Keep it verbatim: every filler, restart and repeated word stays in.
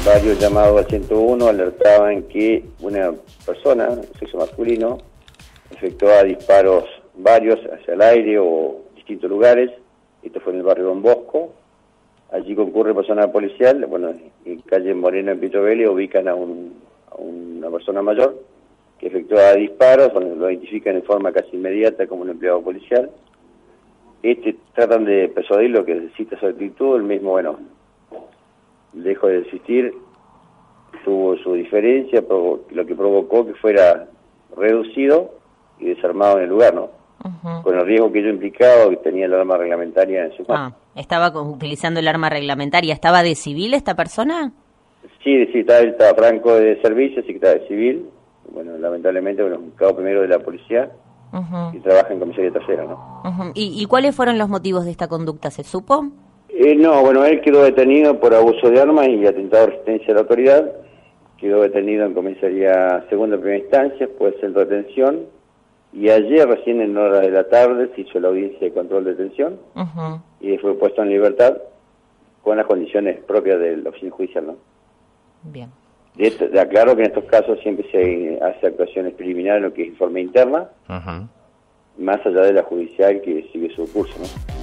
varios llamados al ciento uno alertaban que una persona, sexo masculino, efectuaba disparos varios hacia el aire o distintos lugares. Esto fue en el barrio Don Bosco. Allí concurre personal policial. Bueno, en calle Moreno, en Pitrovelli, ubican a, un, a una persona mayor que efectuaba disparos, bueno, lo identifican en forma casi inmediata como un empleado policial. Este tratan de persuadir lo que necesita su actitud. El mismo, bueno, lejos de desistir, tuvo su diferencia, lo que provocó que fuera reducido y desarmado en el lugar, ¿no? Uh-huh. Con el riesgo que ello implicaba, que tenía el arma reglamentaria en su mano. Ah, estaba utilizando el arma reglamentaria. ¿Estaba de civil esta persona? Sí, sí, estaba, estaba franco de servicio, sí que estaba de civil. Bueno, lamentablemente, bueno, buscado primero de la policía. Uh-huh. Y trabaja en comisaría tercera, ¿no? Uh-huh. ¿Y, ¿Y cuáles fueron los motivos de esta conducta? ¿Se supo? Eh, no, bueno, él quedó detenido por abuso de armas y atentado a resistencia a la autoridad. Quedó detenido en comisaría segunda primera instancia, después centro de detención. Y ayer, recién en horas de la tarde, se hizo la audiencia de control de detención. Uh-huh. Y fue puesto en libertad con las condiciones propias de la oficina judicial, ¿no? Bien. De esto, de aclaro que en estos casos siempre se hace actuaciones preliminares, lo que es informe interna, uh-huh. más allá de la judicial que sigue su curso, ¿no?